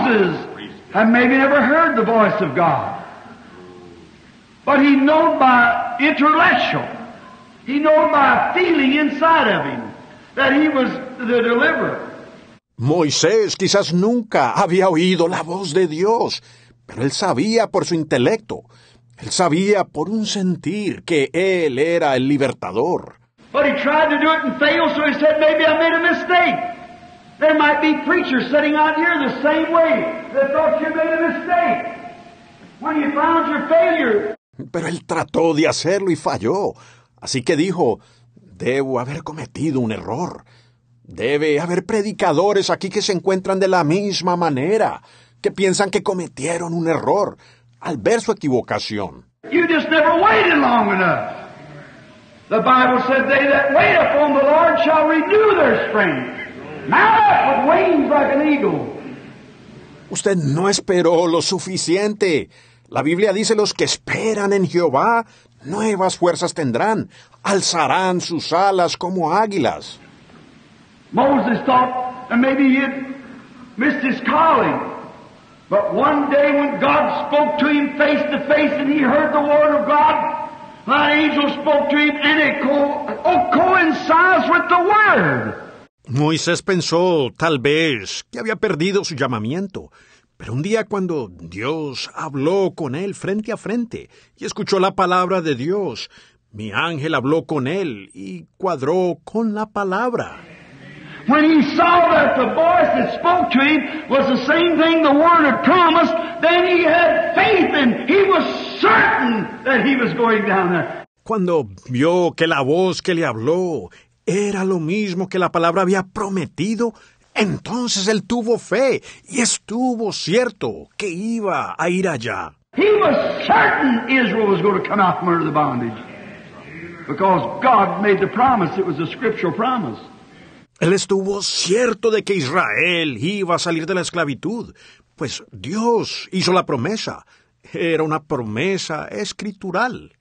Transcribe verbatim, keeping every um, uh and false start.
Moses had maybe never heard the voice of God. But he knew by intellectual, he knew by feeling inside of him that he was the deliverer. Moisés quizás nunca había oído la voz de Dios, pero él sabía por su intelecto, él sabía por un sentir que él era el libertador. But he tried to do it and failed, so he said, maybe I made a mistake. There might be preachers sitting out here the same way that thought you made a mistake. When you found your failure. Pero él trató de hacerlo y falló. Así que dijo, debo haber cometido un error. Debe haber predicadores aquí que se encuentran de la misma manera, que piensan que cometieron un error al ver su equivocación. You just never waited long enough. The Bible said, they that wait upon the Lord shall renew their strength. Mount up with wings like an eagle. Usted no esperó lo suficiente. La Biblia dice, los que esperan en Jehová, nuevas fuerzas tendrán. Alzarán sus alas como águilas. Moses thought that maybe he had missed his calling. But one day when God spoke to him face to face and he heard the word of God, an angel spoke to him and it co- oh, coincides with the word. Moisés pensó, tal vez, que había perdido su llamamiento. Pero un día cuando Dios habló con él frente a frente y escuchó la palabra de Dios, mi ángel habló con él y cuadró con la palabra. When he saw that the voice that spoke to him was the same thing the word had promised, then he had faith and he was certain that he was going down there. Cuando vio que la voz que le habló era lo mismo que la palabra había prometido, entonces él tuvo fe y estuvo cierto que iba a ir allá. He was certain Israel was going to come out from under the bondage because God made the promise. It was a scriptural promise. Él estuvo cierto de que Israel iba a salir de la esclavitud, pues Dios hizo la promesa. Era una promesa escritural.